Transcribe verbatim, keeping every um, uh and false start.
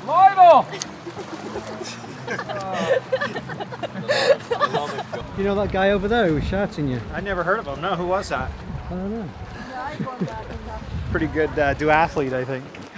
Lionel! You know that guy over there who was shouting you? I never heard of him. No, who was that? I don't know. Pretty good uh, duathlete, I think.